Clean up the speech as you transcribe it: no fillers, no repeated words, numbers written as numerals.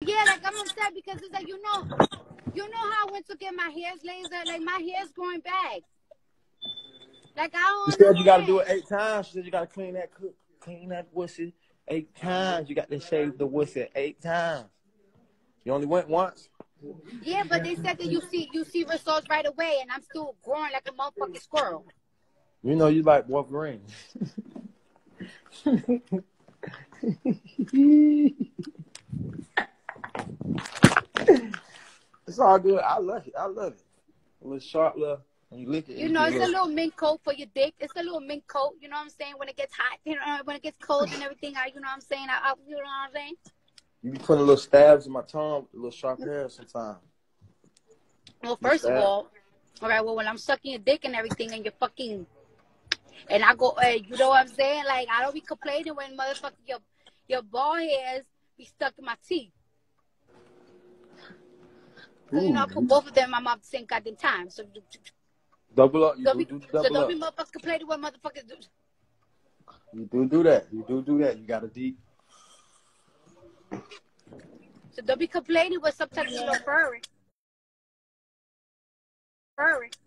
Yeah, like I'm upset because it's like you know how I went to get my hairs laser, like my hair's growing back. Like I You don't said you gotta do it understand. 8 times. She said you gotta clean that wussy 8 times. You got to shave the wussy 8 times. You only went once. Yeah, but they said that you see results right away, and I'm still growing like a motherfucking squirrel. You know you like Wolverine. It's all good. I love it. I love it. A little sharp, little. When you lick it, You it know, get a it's a little. little mink coat for your dick. It's a little mink coat. You know what I'm saying? When it gets hot, you know, when it gets cold and everything, you know what I'm saying? You know what I'm saying? You be putting little stabs in my tongue with a little sharp hair sometimes. Well, Little first of stab. all when I'm sucking your dick and everything, and you're fucking, and I go, you know what I'm saying? Like I don't be complaining when motherfucking your ball hairs be stuck in my teeth. Cause you know I Ooh, put both of them in my mouth at the same goddamn time. So double up. You don't do be do so double don't be up. motherfuckers complaining when motherfuckers do. You do that. You do that. You got a deep. So don't be complaining when sometimes you know furry.